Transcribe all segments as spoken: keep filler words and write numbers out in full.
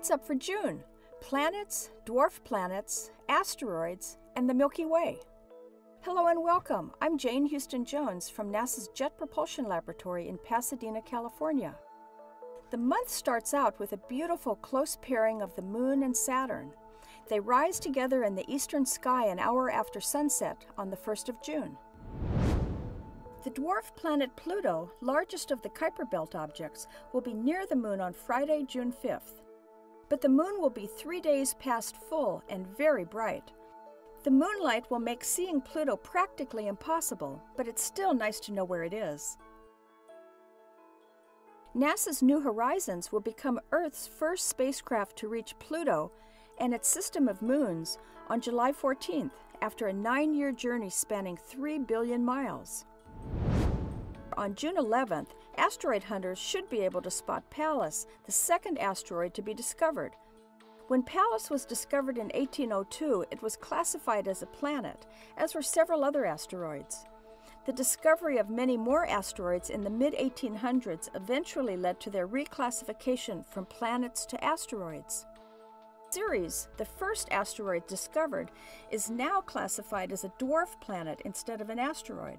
What's up for June? Planets, dwarf planets, asteroids, and the Milky Way. Hello and welcome. I'm Jane Houston Jones from NASA's Jet Propulsion Laboratory in Pasadena, California. The month starts out with a beautiful close pairing of the Moon and Saturn. They rise together in the eastern sky an hour after sunset on the first of June. The dwarf planet Pluto, largest of the Kuiper Belt objects, will be near the Moon on Friday, June fifth. But the Moon will be three days past full and very bright. The moonlight will make seeing Pluto practically impossible, but it's still nice to know where it is. NASA's New Horizons will become Earth's first spacecraft to reach Pluto and its system of moons on July fourteenth, after a nine-year journey spanning three billion miles. On June eleventh, asteroid hunters should be able to spot Pallas, the second asteroid to be discovered. When Pallas was discovered in eighteen oh two, it was classified as a planet, as were several other asteroids. The discovery of many more asteroids in the mid eighteen hundreds eventually led to their reclassification from planets to asteroids. Ceres, the first asteroid discovered, is now classified as a dwarf planet instead of an asteroid.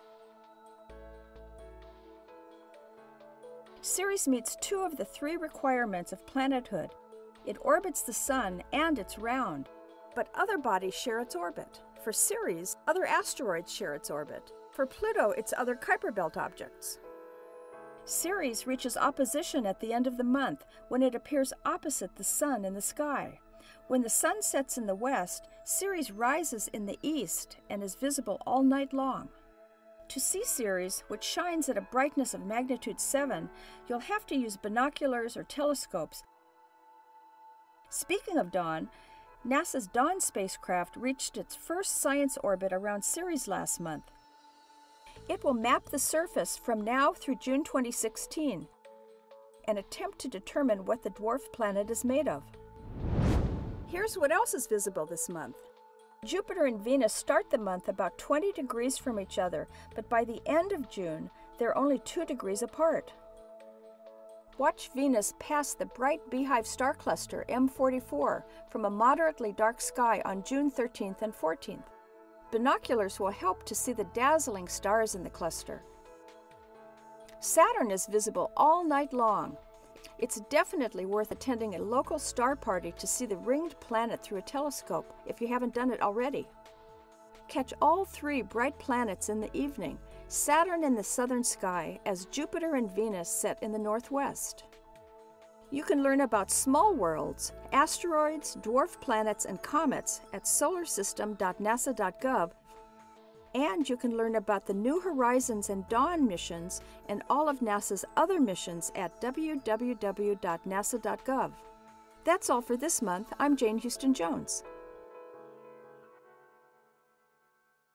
Ceres meets two of the three requirements of planethood. It orbits the Sun and it's round, but other bodies share its orbit. For Ceres, other asteroids share its orbit. For Pluto, it's other Kuiper Belt objects. Ceres reaches opposition at the end of the month when it appears opposite the Sun in the sky. When the Sun sets in the west, Ceres rises in the east and is visible all night long. To see Ceres, which shines at a brightness of magnitude seven, you'll have to use binoculars or telescopes. Speaking of dawn, NASA's Dawn spacecraft reached its first science orbit around Ceres last month. It will map the surface from now through June twenty sixteen and attempt to determine what the dwarf planet is made of. Here's what else is visible this month. Jupiter and Venus start the month about twenty degrees from each other, but by the end of June, they're only two degrees apart. Watch Venus pass the bright beehive star cluster M forty-four from a moderately dark sky on June thirteenth and fourteenth. Binoculars will help to see the dazzling stars in the cluster. Saturn is visible all night long. It's definitely worth attending a local star party to see the ringed planet through a telescope if you haven't done it already. Catch all three bright planets in the evening, Saturn in the southern sky as Jupiter and Venus set in the northwest. You can learn about small worlds, asteroids, dwarf planets, and comets at solar system dot nasa dot gov, and you can learn about the New Horizons and Dawn missions and all of NASA's other missions at w w w dot nasa dot gov. That's all for this month. I'm Jane Houston Jones.